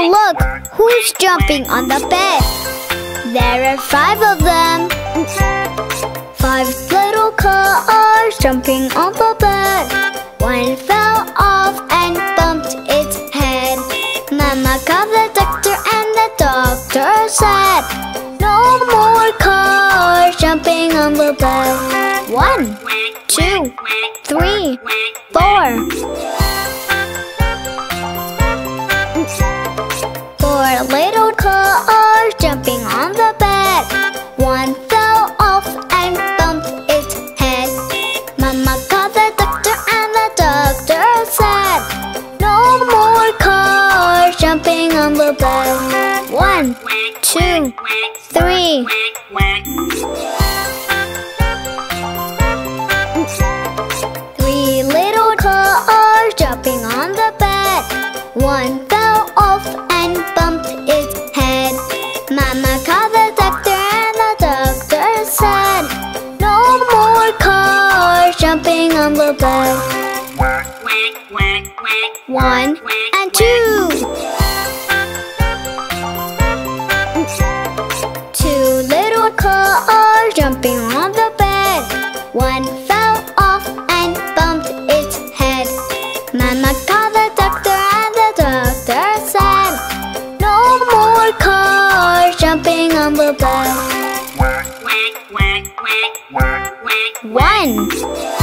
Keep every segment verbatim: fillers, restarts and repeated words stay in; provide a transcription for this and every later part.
Oh look, who's jumping on the bed? There are five of them. Five little cars jumping on the bed. One fell off and bumped its head. Mama called the doctor and the doctor said, no more cars jumping on the bed. One, two, three, four. Four little cars jumping on the bed. One fell off and bumped its head. Mama called the doctor and the doctor said, no more cars jumping on the bed. One, two, three. Three little cars jumping on the bed. One fell off and bumped its head. Mama called the doctor and the doctor said, no more cars jumping on the bed. One and two. Two little cars jumping on the bed. One fell off and bumped its head. Mama called the doctor and the doctor said, no more cars jumping on the bed. One.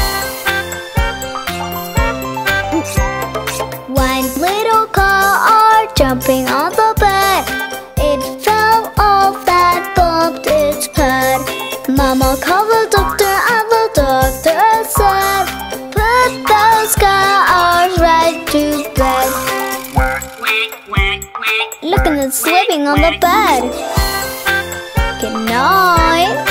One little car jumping on the bed. It fell off and bumped its head. Mama called the doctor and the doctor said, put those cars right to bed. Look at them sleeping on the bed. Good night.